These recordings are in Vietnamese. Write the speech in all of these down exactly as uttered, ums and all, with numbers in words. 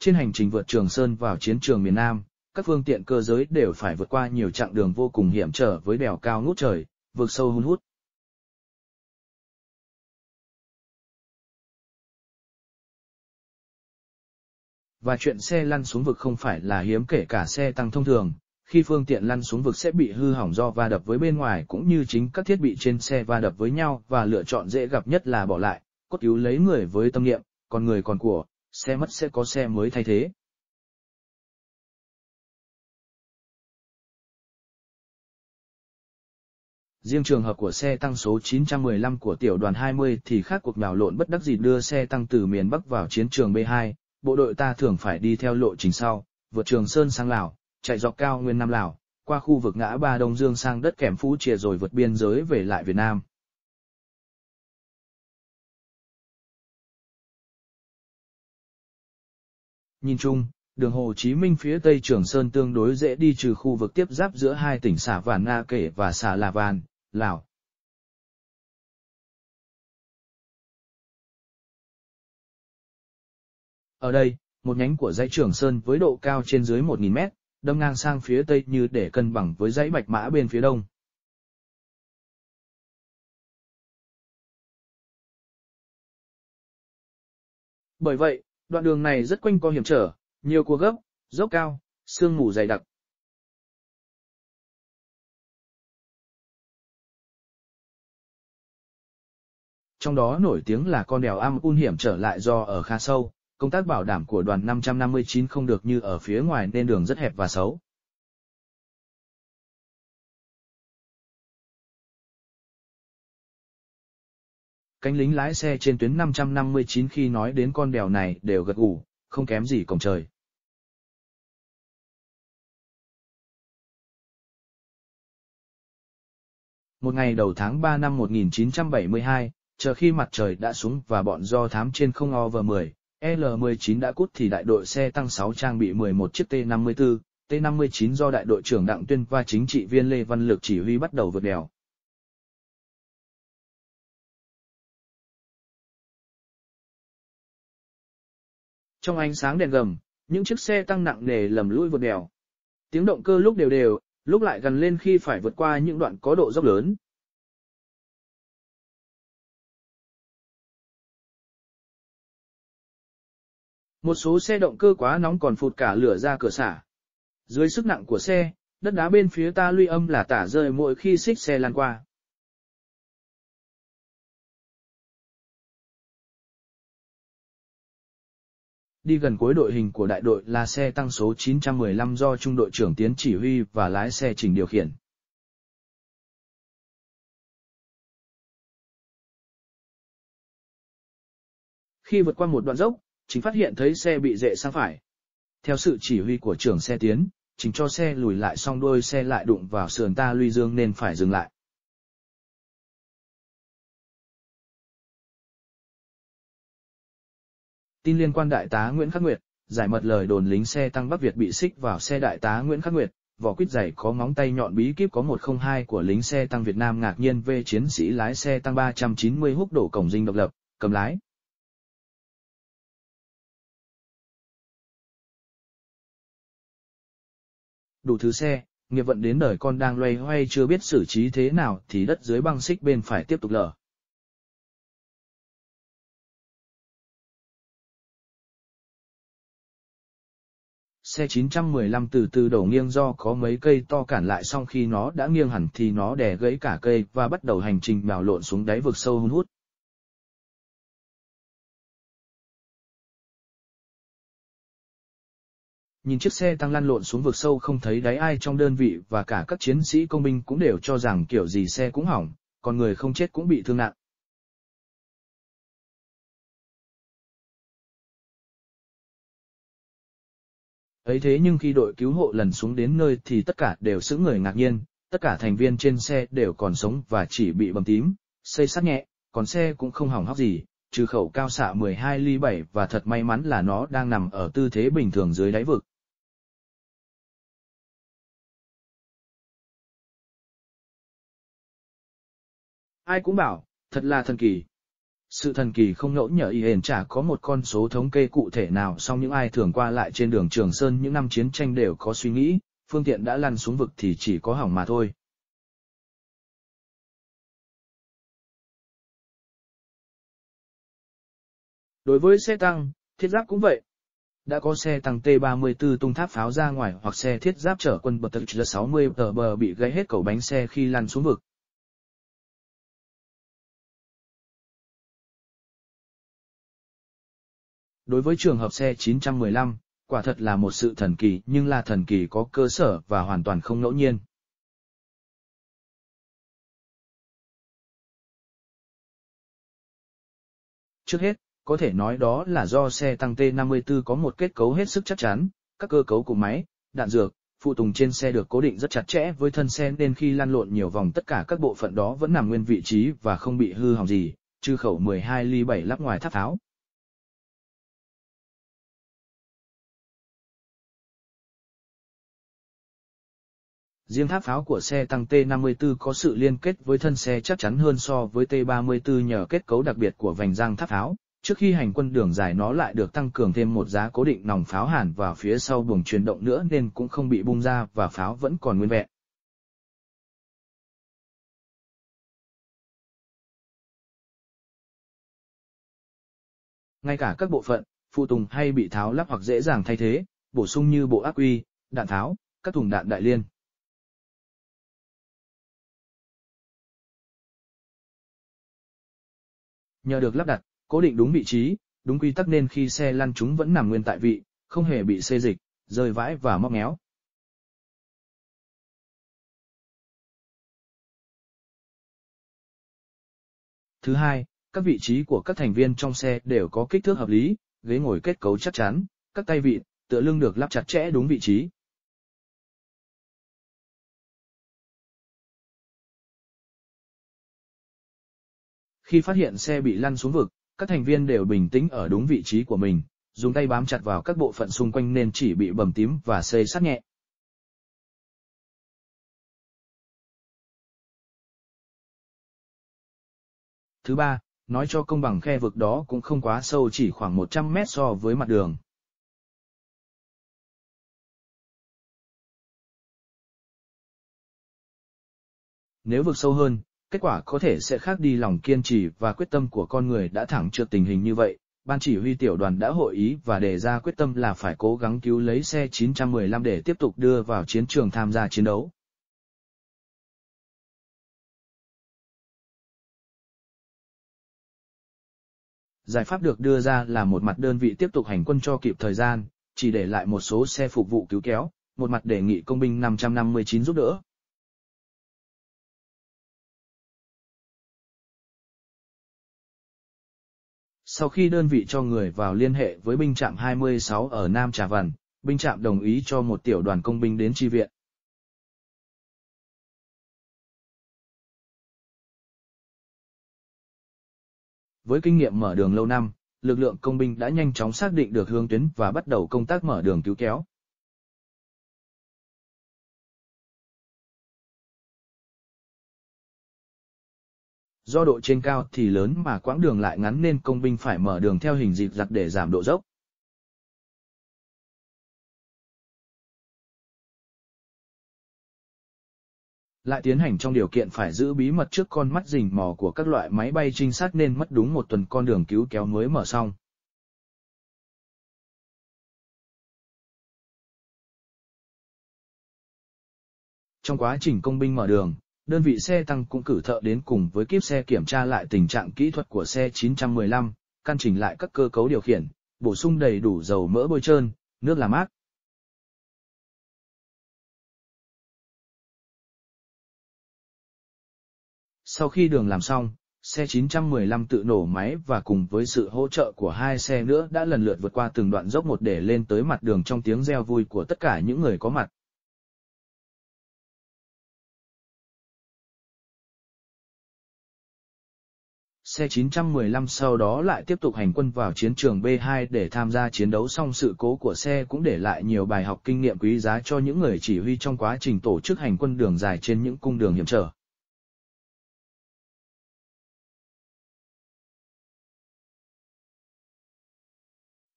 Trên hành trình vượt Trường Sơn vào chiến trường miền Nam, các phương tiện cơ giới đều phải vượt qua nhiều chặng đường vô cùng hiểm trở với đèo cao ngút trời, vực sâu hun hút. Và chuyện xe lăn xuống vực không phải là hiếm kể cả xe tăng thông thường, khi phương tiện lăn xuống vực sẽ bị hư hỏng do va đập với bên ngoài cũng như chính các thiết bị trên xe va đập với nhau và lựa chọn dễ gặp nhất là bỏ lại, cốt cứu lấy người với tâm niệm, còn người còn của, xe mất sẽ có xe mới thay thế. Riêng trường hợp của xe tăng số chín trăm mười lăm của tiểu đoàn hai mươi thì khác cuộc nhào lộn bất đắc dĩ đưa xe tăng từ miền Bắc vào chiến trường B hai, bộ đội ta thường phải đi theo lộ trình sau, vượt Trường Sơn sang Lào, chạy dọc cao nguyên Nam Lào, qua khu vực ngã ba Đông Dương sang đất Kẻm Phú Chìa rồi vượt biên giới về lại Việt Nam. Nhìn chung, đường Hồ Chí Minh phía Tây Trường Sơn tương đối dễ đi trừ khu vực tiếp giáp giữa hai tỉnh Xà Vàn Nga Kể và Xà La Van, Lào. Ở đây, một nhánh của dãy Trường Sơn với độ cao trên dưới một nghìn mét, đâm ngang sang phía Tây như để cân bằng với dãy Bạch Mã bên phía Đông. Bởi vậy, đoạn đường này rất quanh co hiểm trở, nhiều cua gấp, dốc cao, sương mù dày đặc. Trong đó nổi tiếng là con đèo Am Un hiểm trở lại do ở khá sâu, công tác bảo đảm của đoàn năm trăm năm mươi chín không được như ở phía ngoài nên đường rất hẹp và xấu. Cánh lính lái xe trên tuyến năm trăm năm mươi chín khi nói đến con đèo này đều gật gù, không kém gì cổng trời. Một ngày đầu tháng ba năm một nghìn chín trăm bảy mươi hai, chờ khi mặt trời đã xuống và bọn do thám trên không O V mười, L mười chín đã cút thì đại đội xe tăng sáu trang bị mười một chiếc T năm mươi tư, T năm mươi chín do đại đội trưởng Đặng Tuyên và chính trị viên Lê Văn Lực chỉ huy bắt đầu vượt đèo. Trong ánh sáng đèn gầm, những chiếc xe tăng nặng nề lầm lũi vượt đèo. Tiếng động cơ lúc đều đều, lúc lại gần lên khi phải vượt qua những đoạn có độ dốc lớn. Một số xe động cơ quá nóng còn phụt cả lửa ra cửa xả. Dưới sức nặng của xe, đất đá bên phía ta luy âm là tả rơi mỗi khi xích xe lan qua. Đi gần cuối đội hình của đại đội là xe tăng số chín trăm mười lăm do trung đội trưởng Tiến chỉ huy và lái xe Trình điều khiển. Khi vượt qua một đoạn dốc, Trình phát hiện thấy xe bị rệ sang phải. Theo sự chỉ huy của trưởng xe Tiến, Trình cho xe lùi lại xong đuôi xe lại đụng vào sườn ta luy dương nên phải dừng lại. Tin liên quan đại tá Nguyễn Khắc Nguyệt, giải mật lời đồn lính xe tăng Bắc Việt bị xích vào xe đại tá Nguyễn Khắc Nguyệt, vỏ quýt dày có móng tay nhọn bí kíp có một không hai của lính xe tăng Việt Nam ngạc nhiên về chiến sĩ lái xe tăng ba trăm chín mươi húc đổ cổng dinh độc lập, cầm lái. Đủ thứ xe, nghiệp vận đến đời con đang loay hoay chưa biết xử trí thế nào thì đất dưới băng xích bên phải tiếp tục lở. Xe chín trăm mười lăm từ từ đổ nghiêng do có mấy cây to cản lại xong khi nó đã nghiêng hẳn thì nó đè gãy cả cây và bắt đầu hành trình nhào lộn xuống đáy vực sâu hun hút. Nhìn chiếc xe tăng lăn lộn xuống vực sâu không thấy đáy ai trong đơn vị và cả các chiến sĩ công binh cũng đều cho rằng kiểu gì xe cũng hỏng, còn người không chết cũng bị thương nặng. Ấy thế nhưng khi đội cứu hộ lần xuống đến nơi thì tất cả đều sững người ngạc nhiên, tất cả thành viên trên xe đều còn sống và chỉ bị bầm tím, xây sắt nhẹ, còn xe cũng không hỏng hóc gì, trừ khẩu cao xạ mười hai ly bảy và thật may mắn là nó đang nằm ở tư thế bình thường dưới đáy vực. Ai cũng bảo, thật là thần kỳ. Sự thần kỳ không nhỡ nhở y hển chả có một con số thống kê cụ thể nào, song những ai thường qua lại trên đường Trường Sơn những năm chiến tranh đều có suy nghĩ, phương tiện đã lăn xuống vực thì chỉ có hỏng mà thôi. Đối với xe tăng, thiết giáp cũng vậy. Đã có xe tăng T ba mươi tư tung tháp pháo ra ngoài hoặc xe thiết giáp chở quân bật tờ sáu mươi tờ bờ bị gãy hết cầu bánh xe khi lăn xuống vực. Đối với trường hợp xe chín trăm mười lăm, quả thật là một sự thần kỳ, nhưng là thần kỳ có cơ sở và hoàn toàn không ngẫu nhiên. Trước hết, có thể nói đó là do xe tăng T năm mươi tư có một kết cấu hết sức chắc chắn, các cơ cấu của máy, đạn dược, phụ tùng trên xe được cố định rất chặt chẽ với thân xe nên khi lăn lộn nhiều vòng tất cả các bộ phận đó vẫn nằm nguyên vị trí và không bị hư hỏng gì, trừ khẩu mười hai ly bảy lắp ngoài tháp pháo. Riêng tháp pháo của xe tăng T năm mươi tư có sự liên kết với thân xe chắc chắn hơn so với T ba mươi tư nhờ kết cấu đặc biệt của vành răng tháp pháo. Trước khi hành quân đường dài nó lại được tăng cường thêm một giá cố định nòng pháo hàn vào phía sau buồng truyền động nữa nên cũng không bị bung ra và pháo vẫn còn nguyên vẹn. Ngay cả các bộ phận, phụ tùng hay bị tháo lắp hoặc dễ dàng thay thế, bổ sung như bộ ắc quy, đạn tháo, các thùng đạn đại liên. Nhờ được lắp đặt, cố định đúng vị trí, đúng quy tắc nên khi xe lăn chúng vẫn nằm nguyên tại vị, không hề bị xê dịch, rơi vãi và móc méo. Thứ hai, các vị trí của các thành viên trong xe đều có kích thước hợp lý, ghế ngồi kết cấu chắc chắn, các tay vịn, tựa lưng được lắp chặt chẽ đúng vị trí. Khi phát hiện xe bị lăn xuống vực, các thành viên đều bình tĩnh ở đúng vị trí của mình, dùng tay bám chặt vào các bộ phận xung quanh nên chỉ bị bầm tím và xây sát nhẹ. Thứ ba, nói cho công bằng khe vực đó cũng không quá sâu, chỉ khoảng một trăm mét so với mặt đường. Nếu vực sâu hơn, kết quả có thể sẽ khác đi. Lòng kiên trì và quyết tâm của con người đã thẳng trước tình hình như vậy. Ban chỉ huy tiểu đoàn đã hội ý và đề ra quyết tâm là phải cố gắng cứu lấy xe chín trăm mười lăm để tiếp tục đưa vào chiến trường tham gia chiến đấu. Giải pháp được đưa ra là một mặt đơn vị tiếp tục hành quân cho kịp thời gian, chỉ để lại một số xe phục vụ cứu kéo, một mặt đề nghị công binh năm trăm năm mươi chín giúp đỡ. Sau khi đơn vị cho người vào liên hệ với binh trạm hai mươi sáu ở Nam Trà Vằn, binh trạm đồng ý cho một tiểu đoàn công binh đến chi viện. Với kinh nghiệm mở đường lâu năm, lực lượng công binh đã nhanh chóng xác định được hướng tuyến và bắt đầu công tác mở đường cứu kéo. Do độ trên cao thì lớn mà quãng đường lại ngắn nên công binh phải mở đường theo hình dịp giặc để giảm độ dốc. Lại tiến hành trong điều kiện phải giữ bí mật trước con mắt rình mò của các loại máy bay trinh sát nên mất đúng một tuần con đường cứu kéo mới mở xong. Trong quá trình công binh mở đường, đơn vị xe tăng cũng cử thợ đến cùng với kíp xe kiểm tra lại tình trạng kỹ thuật của xe chín trăm mười lăm, căn chỉnh lại các cơ cấu điều khiển, bổ sung đầy đủ dầu mỡ bôi trơn, nước làm mát. Sau khi đường làm xong, xe chín trăm mười lăm tự nổ máy và cùng với sự hỗ trợ của hai xe nữa đã lần lượt vượt qua từng đoạn dốc một để lên tới mặt đường trong tiếng reo vui của tất cả những người có mặt. Xe chín trăm mười lăm sau đó lại tiếp tục hành quân vào chiến trường B hai để tham gia chiến đấu, xong sự cố của xe cũng để lại nhiều bài học kinh nghiệm quý giá cho những người chỉ huy trong quá trình tổ chức hành quân đường dài trên những cung đường hiểm trở.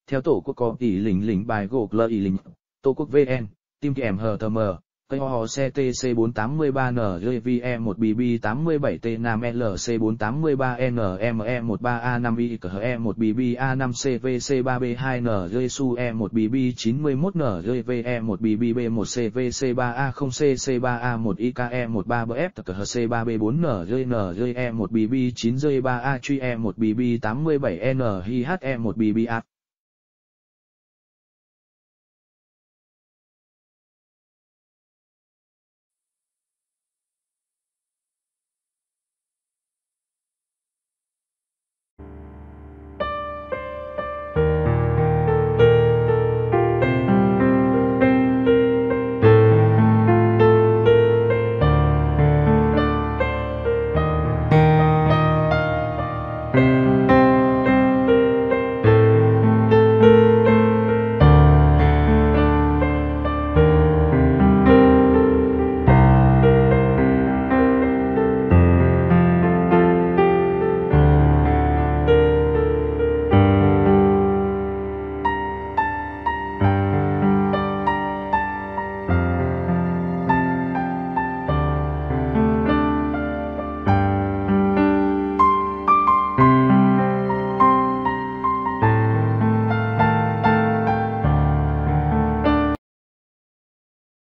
Theo tổ quốc có tỷ lình lình bài gộp lơ ý lình, tổ quốc vê en, tim kèm hờ tờ mờ. Cây ho xê tê xê bốn tám ba N J V E một B B tám bảy T Nam L C bốn tám ba N M E một ba A năm I C H E một B B A năm C V C ba B hai N J Su E một B B chín mốt N J V E một B B B một C V C ba A không C C ba A một I K E một ba B F T K H C ba B bốn N J N J E một B B chín J ba A truy E một B B tám bảy N H E một B B A